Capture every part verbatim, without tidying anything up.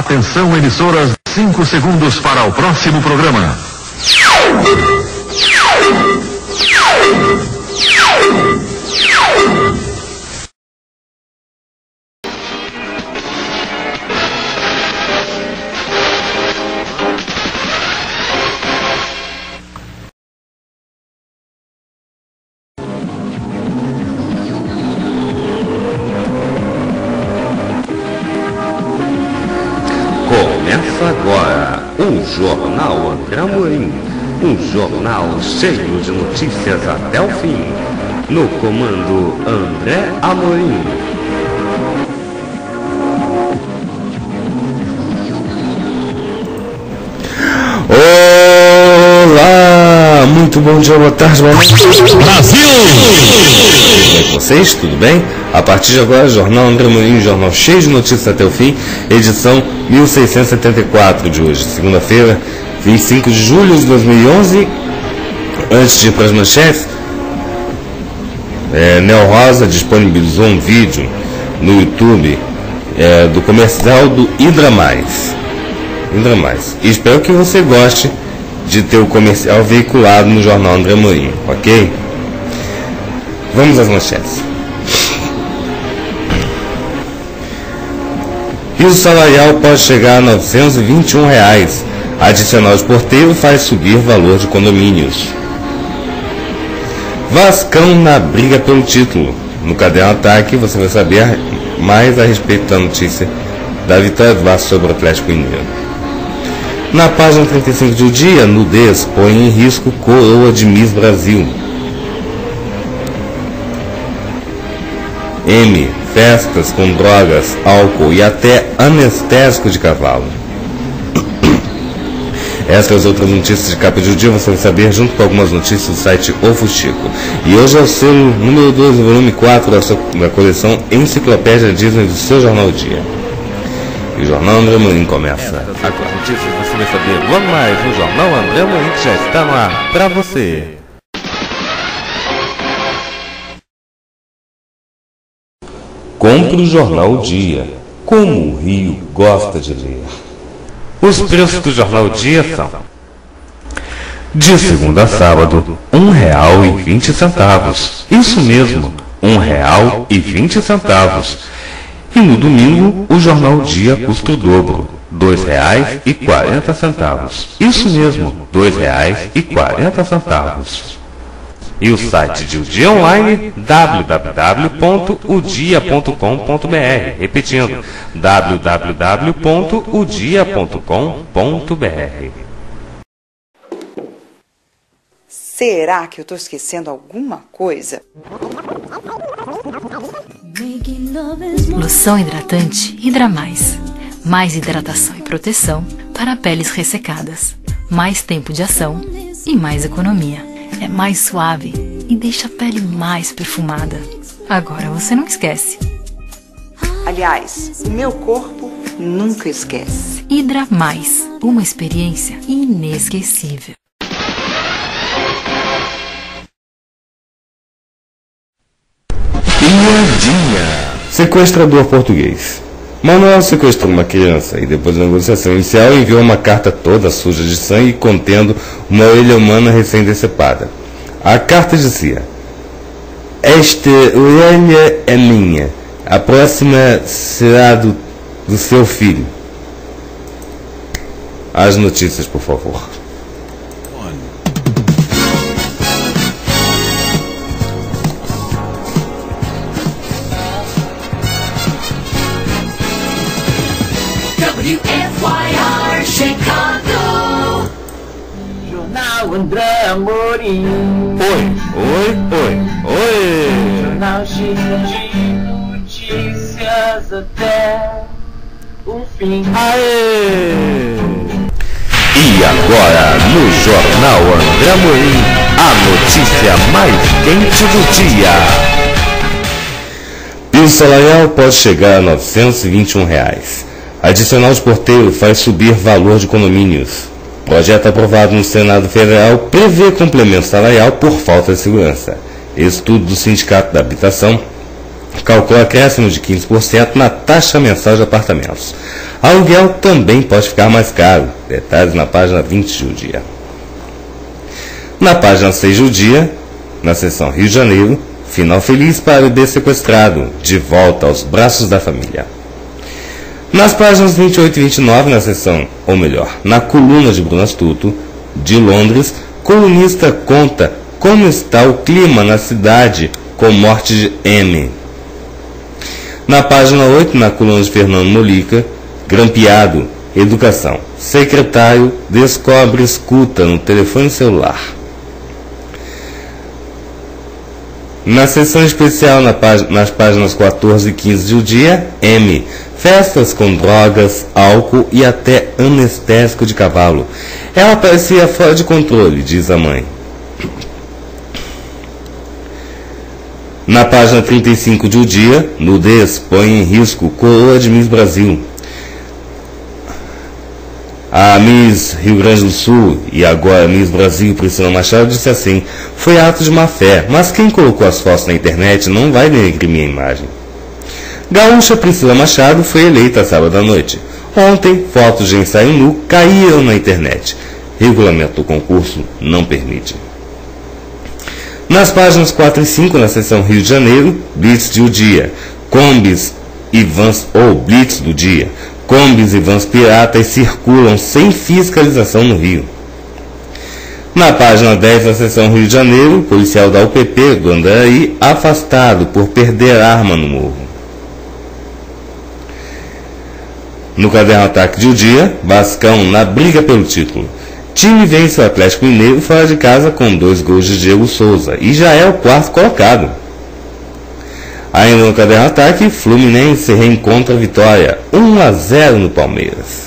Atenção, emissoras, cinco segundos para o próximo programa. Começa agora o Jornal André Amorim, um jornal cheio de notícias até o fim. No comando André Amorim. Olá, muito bom dia, boa tarde, boa noite. Brasil! Tudo bem com vocês? Tudo bem? A partir de agora, Jornal André Amorim, jornal cheio de notícias até o fim, edição mil seiscentos e setenta e quatro de hoje, segunda-feira, vinte e cinco de julho de dois mil e onze. Antes de ir para as manchetes, é, Neo Rosa disponibilizou um vídeo no YouTube é, do comercial do Hidra Mais. Hidra Mais. E espero que você goste de ter o comercial veiculado no Jornal André Amorim, ok? Vamos às manchetes. Piso salarial pode chegar a novecentos e vinte e um reais. Adicional de porteiro faz subir valor de condomínios. Vascão na briga pelo título. No Caderno Ataque você vai saber mais a respeito da notícia da vitória do Vasco sobre o Atlético Mineiro. Na página trinta e cinco do dia, nudez põe em risco coroa de Miss Brasil. M. Festas com drogas, álcool e até anestésico de cavalo. Essas outras notícias de capa de dia você vai saber junto com algumas notícias do site O Fuxico. E hoje é o selo número doze, volume quatro da, sua, da coleção Enciclopédia Disney do seu Jornal Dia. E o Jornal André Amorim começa agora. As notícias você vai saber logo mais no Jornal André Amorim, que já está no ar para você. Compre o Jornal Dia, como o Rio gosta de ler. Os preços do Jornal Dia são: de segunda a sábado, um real e vinte centavos. Isso mesmo, um real e vinte centavos. E no domingo, o Jornal Dia custa o dobro, dois reais e quarenta centavos. Isso mesmo, dois reais e quarenta centavos. E o site de O Dia Online, w w w ponto o dia ponto com ponto b r. Repetindo, w w w ponto o dia ponto com ponto b r. Será que eu estou esquecendo alguma coisa? Loção hidratante Hidra Mais. Mais hidratação e proteção para peles ressecadas. Mais tempo de ação e mais economia. É mais suave e deixa a pele mais perfumada. Agora você não esquece. Aliás, o meu corpo nunca esquece. Hidra Mais, uma experiência inesquecível. Piadinha. Sequestrador português. Manuel sequestrou uma criança e depois da negociação inicial enviou uma carta toda suja de sangue contendo uma orelha humana recém-decepada. A carta dizia: esta orelha é minha, a próxima será do, do seu filho. As notícias, por favor. W F Y R Chicago. Jornal André Amorim. Oi, oi, oi, oi. Jornal cheio de notícias até o fim. Aê! E agora, no Jornal André Amorim, a notícia mais quente do dia. Piso salarial pode chegar a novecentos e vinte e um reais. Adicional de porteiro faz subir valor de condomínios. Projeto aprovado no Senado Federal prevê complemento salarial por falta de segurança. Estudo do Sindicato da Habitação calcula acréscimo de quinze por cento na taxa mensal de apartamentos. Aluguel também pode ficar mais caro. Detalhes na página vinte de O Dia. Na página seis de O Dia, na seção Rio de Janeiro, final feliz para o bebê sequestrado, de volta aos braços da família. Nas páginas vinte e oito e vinte e nove, na seção, ou melhor, na coluna de Bruno Astuto, de Londres, colunista conta como está o clima na cidade com morte de M. Na página oito, na coluna de Fernando Molica, grampeado, educação, secretário descobre escuta no telefone celular. Na seção especial, na página, nas páginas quatorze e quinze de O Dia, M. Festas com drogas, álcool e até anestésico de cavalo. Ela parecia fora de controle, diz a mãe. Na página trinta e cinco de O Dia, nudez põe em risco coroa de Miss Brasil. A Miss Rio Grande do Sul e agora Miss Brasil, Priscila Machado, disse assim: foi ato de má fé, mas quem colocou as fotos na internet não vai denegrir minha imagem. Gaúcha Priscila Machado foi eleita sábado à noite. Ontem, fotos de ensaio nu caíram na internet. Regulamento do concurso não permite. Nas páginas quatro e cinco, na seção Rio de Janeiro, Blitz de O Dia, Combis e Vans, ou Blitz do Dia, Combis e vans piratas circulam sem fiscalização no Rio. Na página dez, na seção Rio de Janeiro, policial da U P P do Andaraí afastado por perder arma no morro. No caderno Ataque de O Dia, Vascão na briga pelo título. Time vence o Atlético Mineiro fora de casa com dois gols de Diego Souza e já é o quarto colocado. Ainda no caderno Ataque, Fluminense reencontra a vitória, um a zero no Palmeiras.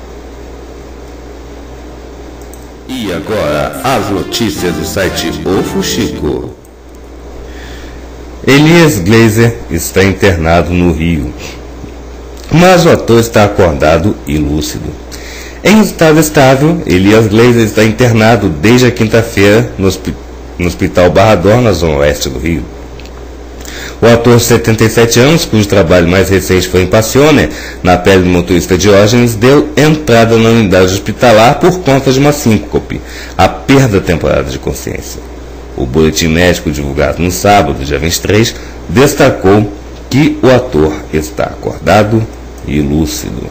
E agora, as notícias do site O Fuxico. Elias Glazer está internado no Rio, mas o ator está acordado e lúcido. Em estado estável, Elias Glazer está internado desde a quinta-feira no, no Hospital Barra d'Or, na zona oeste do Rio. O ator de setenta e sete anos, cujo trabalho mais recente foi em Passione, na pele do motorista Diógenes, deu entrada na unidade hospitalar por conta de uma síncope, a perda temporária de consciência. O boletim médico divulgado no sábado, dia vinte e três, destacou que o ator está acordado e lúcido.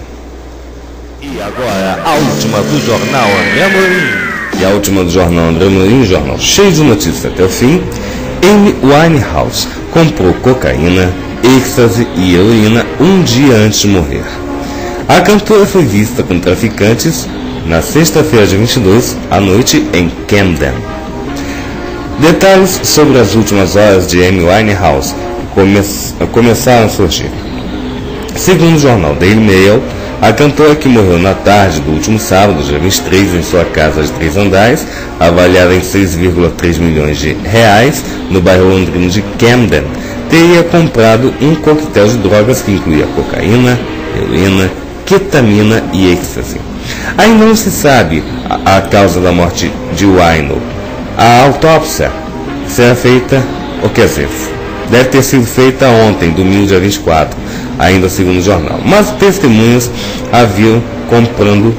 E agora, a última do jornal André Amorim. E a última do jornal André Amorim, jornal cheio de notícias até o fim. Amy Winehouse comprou cocaína, êxtase e heroína um dia antes de morrer. A cantora foi vista com traficantes na sexta-feira, dia vinte e dois, à noite em Camden. Detalhes sobre as últimas horas de Amy Winehouse come começaram a surgir. Segundo o jornal Daily Mail, a cantora, que morreu na tarde do último sábado, dia vinte e três, em sua casa de três andares, avaliada em seis vírgula três milhões de reais, no bairro londrino de Camden, teria comprado um coquetel de drogas que incluía cocaína, heroína, ketamina e êxtase. Ainda não se sabe a, a causa da morte de Winehouse. A autópsia será feita, ou quer dizer, deve ter sido feita ontem, domingo, dia vinte e quatro, ainda segundo o jornal. Mas testemunhas haviam comprando,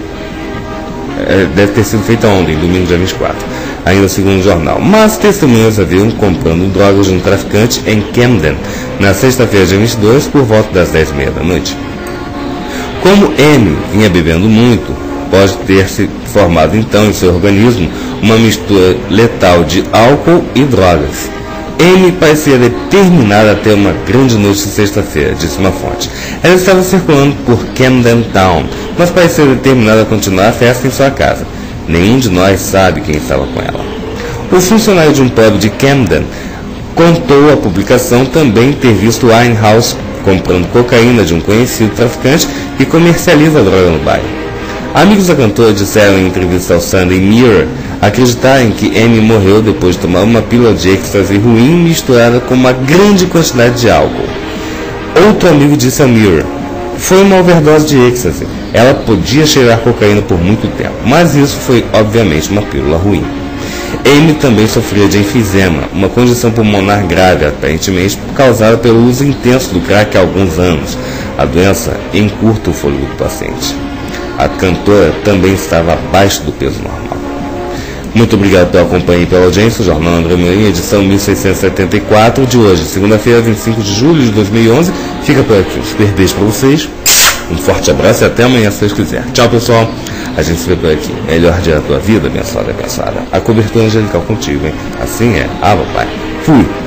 é, deve ter sido feita ontem, domingo, dia vinte e quatro, ainda segundo o jornal. Mas testemunhas haviam comprando drogas de um traficante em Camden, na sexta-feira, dia vinte e dois, por volta das dez e meia da noite. Como Amy vinha bebendo muito, pode ter se formado então em seu organismo uma mistura letal de álcool e drogas. Amy parecia determinada a ter uma grande noite de sexta-feira, disse uma fonte. Ela estava circulando por Camden Town, mas parecia determinada a continuar a festa em sua casa. Nenhum de nós sabe quem estava com ela. O funcionário de um pub de Camden contou à publicação também ter visto Winehouse comprando cocaína de um conhecido traficante que comercializa a droga no bairro. Amigos da cantora disseram em entrevista ao Sunday Mirror acreditarem que Amy morreu depois de tomar uma pílula de êxtase ruim misturada com uma grande quantidade de álcool. Outro amigo disse ao Mirror: foi uma overdose de êxtase. Ela podia cheirar cocaína por muito tempo, mas isso foi obviamente uma pílula ruim. Amy também sofria de enfisema, uma condição pulmonar grave, aparentemente causada pelo uso intenso do crack há alguns anos. A doença encurta o fôlego do paciente. A cantora também estava abaixo do peso normal. Muito obrigado pela companhia e pela audiência. O Jornal André Morim, edição mil seiscentos e setenta e quatro de hoje, segunda-feira, vinte e cinco de julho de dois mil e onze. Fica por aqui. Um super beijo para vocês. Um forte abraço e até amanhã, se Deus quiser. Tchau, pessoal. A gente se vê por aqui. Melhor dia da tua vida, abençoada, abençoada. A cobertura angelical contigo, hein? Assim é. Ah, papai. Fui.